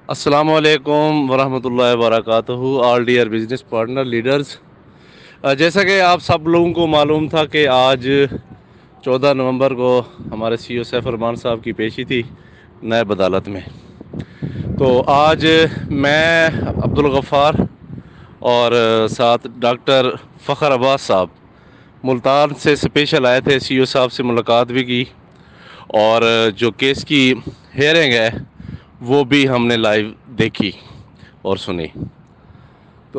السلام علیکم ورحمۃ اللہ وبرکاتہ all dear business partner leaders, جیسا کہ آپ سب لوگوں کو معلوم تھا کہ آج 14 نومبر کو ہمارے سی او سیف الرحمان صاحب کی پیشی تھی نیب عدالت میں۔ تو آج میں عبدالغفار اور ساتھ ڈاکٹر فخر عباس صاحب ملتان سے اسپیشل آئے تھے، سی او صاحب سے ملاقات بھی کی، اور جو کیس کی ہیئرنگ ہے وہ بھی ہم نے لائیو دیکھی اور سنی۔ تو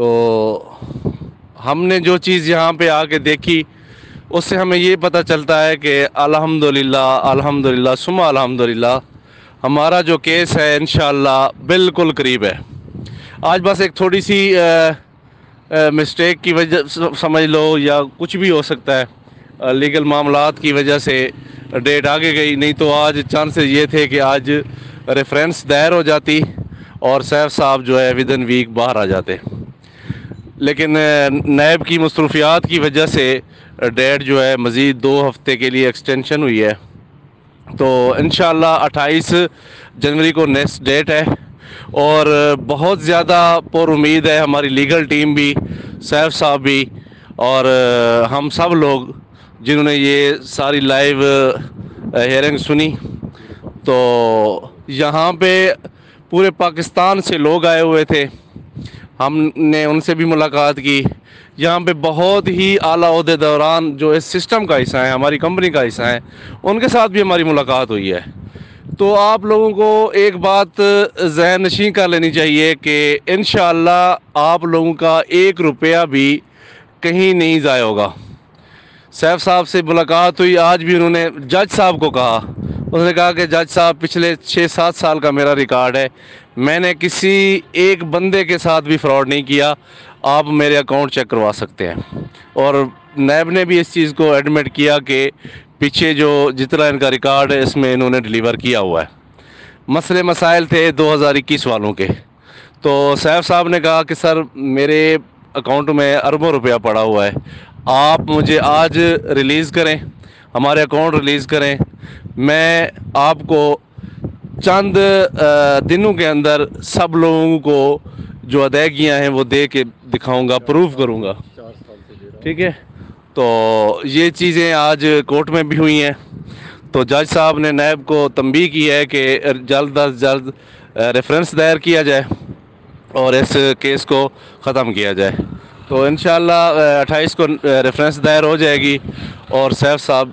ہم نے جو چیز یہاں پہ آ کے دیکھی اس سے ہمیں یہ پتہ چلتا ہے کہ الحمدللہ ثم الحمدللہ ہمارا جو کیس ہے انشاءاللہ بالکل قریب ہے۔ آج بس ایک تھوڑی سی مسٹیک کی وجہ سمجھ لو یا کچھ بھی ہو سکتا ہے، لیگل معاملات کی وجہ سے ڈیٹ آگے گئی، نہیں تو آج چانسز یہ تھے کہ آج ریفرنس دائر ہو جاتی اور سیف صاحب جو ہے ودن ویک باہر آ جاتے، لیکن نیب کی مصروفیات کی وجہ سے ڈیٹ جو ہے مزید 2 ہفتے کے لیے ایکسٹینشن ہوئی ہے۔ تو انشاءاللہ 28 جنوری کو نیکسٹ ڈیٹ ہے، اور بہت زیادہ پر امید ہے ہماری لیگل ٹیم بھی، سیف صاحب بھی، اور ہم سب لوگ جنہوں نے یہ ساری لائیو ہیئرنگ سنی۔ تو یہاں پہ پورے پاکستان سے لوگ آئے ہوئے تھے، ہم نے ان سے بھی ملاقات کی۔ یہاں پہ بہت ہی اعلیٰ عہدے دوران جو اس سسٹم کا حصہ ہیں، ہماری کمپنی کا حصہ ہیں، ان کے ساتھ بھی ہماری ملاقات ہوئی ہے۔ تو آپ لوگوں کو ایک بات ذہن نشین کر لینی چاہیے کہ انشاءاللہ آپ لوگوں کا 1 روپیہ بھی کہیں نہیں ضائع ہوگا۔ سیف صاحب سے ملاقات ہوئی، آج بھی انہوں نے جج صاحب کو کہا، انہوں نے کہا کہ جج صاحب پچھلے 6-7 سال کا میرا ریکارڈ ہے، میں نے کسی ایک بندے کے ساتھ بھی فراڈ نہیں کیا، آپ میرے اکاؤنٹ چیک کروا سکتے ہیں۔ اور نیب نے بھی اس چیز کو ایڈمٹ کیا کہ پیچھے جو جتنا ان کا ریکارڈ ہے اس میں انہوں نے ڈیلیور کیا ہوا ہے۔ مسئلے مسائل تھے 2021 والوں کے، تو سیف صاحب نے کہا کہ سر میرے اکاؤنٹ میں اربوں روپیہ پڑا ہوا ہے، آپ مجھے آج ریلیز کریں، ہمارے اکاؤنٹ ریلیز کریں، میں آپ کو چند دنوں کے اندر سب لوگوں کو جو ادائیگیاں ہیں وہ دے کے دکھاؤں گا، پروف کروں گا، ٹھیک ہے۔ تو یہ چیزیں آج کورٹ میں بھی ہوئی ہیں۔ تو جج صاحب نے نیب کو تنبیہ کی ہے کہ جلد از جلد ریفرنس دائر کیا جائے اور اس کیس کو ختم کیا جائے۔ تو انشاءاللہ 28 کو ریفرنس دائر ہو جائے گی، اور سیف صاحب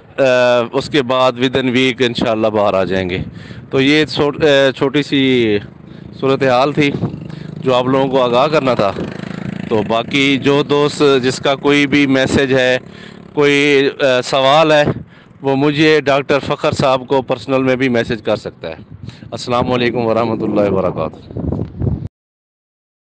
اس کے بعد ودن ویک انشاءاللہ باہر آ جائیں گے۔ تو یہ چھوٹی سی صورتحال تھی جو آپ لوگوں کو آگاہ کرنا تھا۔ تو باقی جو دوست جس کا کوئی بھی میسج ہے، کوئی سوال ہے، وہ مجھے ڈاکٹر فخر صاحب کو پرسنل میں بھی میسج کر سکتا ہے۔ السلام علیکم ورحمۃ اللہ وبرکاتہ۔